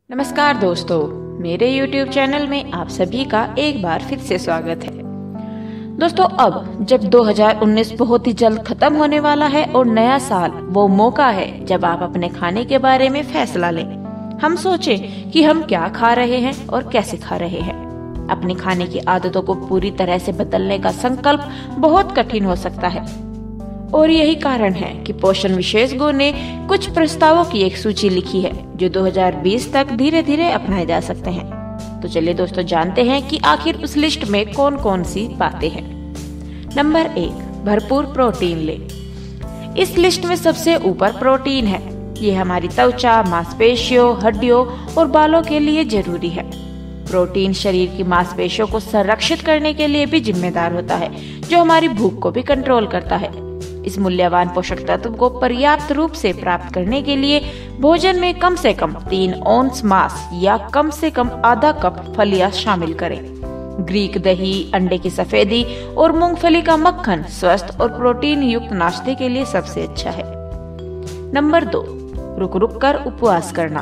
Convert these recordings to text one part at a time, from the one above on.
नमस्कार दोस्तों, मेरे YouTube चैनल में आप सभी का एक बार फिर से स्वागत है। दोस्तों, अब जब 2019 बहुत ही जल्द खत्म होने वाला है और नया साल वो मौका है जब आप अपने खाने के बारे में फैसला लें। हम सोचें कि हम क्या खा रहे हैं और कैसे खा रहे हैं। अपनी खाने की आदतों को पूरी तरह से बदलने का संकल्प बहुत कठिन हो सकता है और यही कारण है कि पोषण विशेषज्ञों ने कुछ प्रस्तावों की एक सूची लिखी है जो 2020 तक धीरे धीरे अपनाए जा सकते हैं। तो चलिए दोस्तों, जानते हैं कि आखिर उस लिस्ट में कौन कौन सी बातें हैं। नंबर 1, भरपूर प्रोटीन लें। इस लिस्ट में सबसे ऊपर प्रोटीन है। ये हमारी त्वचा, मांसपेशियों, हड्डियों और बालों के लिए जरूरी है। प्रोटीन शरीर की मांसपेशियों को संरक्षित करने के लिए भी जिम्मेदार होता है, जो हमारी भूख को भी कंट्रोल करता है। इस मूल्यवान पोषक तत्व को पर्याप्त रूप से प्राप्त करने के लिए भोजन में कम से कम 3 औंस मांस या कम से कम आधा कप फलियां शामिल करें। ग्रीक दही, अंडे की सफेदी और मूंगफली का मक्खन स्वस्थ और प्रोटीन युक्त नाश्ते के लिए सबसे अच्छा है। नंबर 2, रुक रुक कर उपवास करना।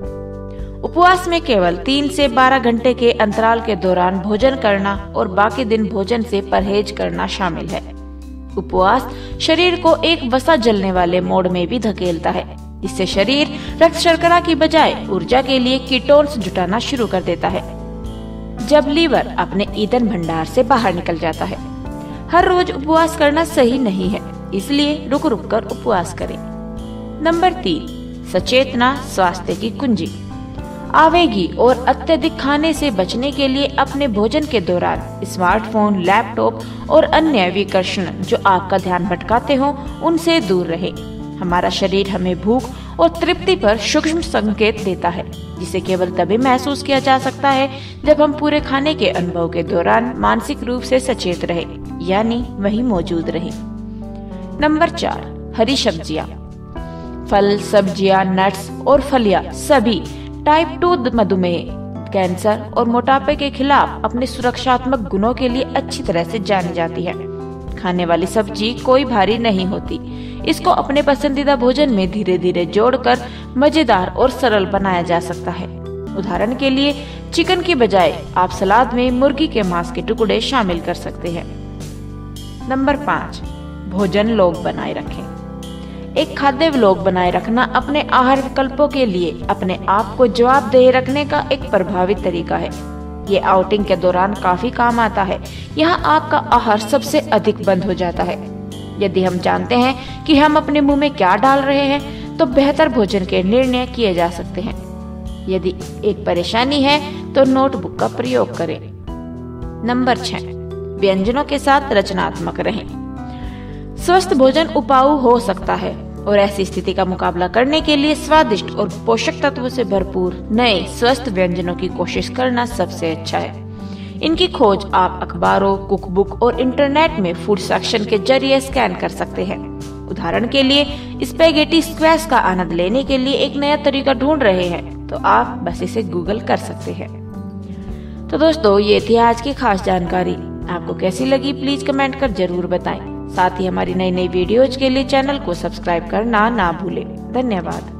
उपवास में केवल 3 से 12 घंटे के अंतराल के दौरान भोजन करना और बाकी दिन भोजन से परहेज करना शामिल है। उपवास शरीर को एक वसा जलने वाले मोड में भी धकेलता है, जिससे शरीर रक्त शर्करा की बजाय ऊर्जा के लिए कीटोन्स जुटाना शुरू कर देता है, जब लीवर अपने ईंधन भंडार से बाहर निकल जाता है। हर रोज उपवास करना सही नहीं है, इसलिए रुक रुक कर उपवास करें। नंबर 3, सचेतना स्वास्थ्य की कुंजी। आवेगी और अत्यधिक खाने से बचने के लिए अपने भोजन के दौरान स्मार्टफोन, लैपटॉप और अन्य विकर्षण जो आपका ध्यान भटकाते हो उनसे दूर रहें। हमारा शरीर हमें भूख और तृप्ति पर सूक्ष्म संकेत देता है, जिसे केवल तभी महसूस किया जा सकता है जब हम पूरे खाने के अनुभव के दौरान मानसिक रूप से सचेत रहे, यानी वहीं मौजूद रहे। नंबर 4, हरी सब्जियां। फल, सब्जियां, नट्स और फलियां सभी टाइप 2 मधुमेह, कैंसर और मोटापे के खिलाफ अपने सुरक्षात्मक गुणों के लिए अच्छी तरह से जानी जाती है। खाने वाली सब्जी कोई भारी नहीं होती। इसको अपने पसंदीदा भोजन में धीरे धीरे जोड़कर मजेदार और सरल बनाया जा सकता है। उदाहरण के लिए, चिकन की बजाय आप सलाद में मुर्गी के मांस के टुकड़े शामिल कर सकते हैं। नंबर 5, भोजन लॉग बनाए रखें। एक खाद्य व्लॉग बनाए रखना अपने आहार विकल्पों के लिए अपने आप को जवाबदेह रखने का एक प्रभावी तरीका है। ये आउटिंग के दौरान काफी काम आता है। यहाँ आपका आहार सबसे अधिक बंद हो जाता है। यदि हम जानते हैं कि हम अपने मुंह में क्या डाल रहे हैं, तो बेहतर भोजन के निर्णय किए जा सकते हैं। यदि एक परेशानी है तो नोटबुक का प्रयोग करें। नंबर 6, व्यंजनों के साथ रचनात्मक रहें। स्वस्थ भोजन उपाऊ हो सकता है और ऐसी स्थिति का मुकाबला करने के लिए स्वादिष्ट और पोषक तत्वों से भरपूर नए स्वस्थ व्यंजनों की कोशिश करना सबसे अच्छा है। इनकी खोज आप अखबारों, कुकबुक और इंटरनेट में फूड सेक्शन के जरिए स्कैन कर सकते हैं। उदाहरण के लिए, स्पैगेटी स्क्वैश का आनंद लेने के लिए एक नया तरीका ढूंढ रहे हैं तो आप बस इसे गूगल कर सकते हैं। तो दोस्तों, ये थी आज की खास जानकारी। आपको कैसी लगी प्लीज कमेंट कर जरूर बताएं। साथ ही हमारी नई नई वीडियोज के लिए चैनल को सब्सक्राइब करना ना भूलें। धन्यवाद।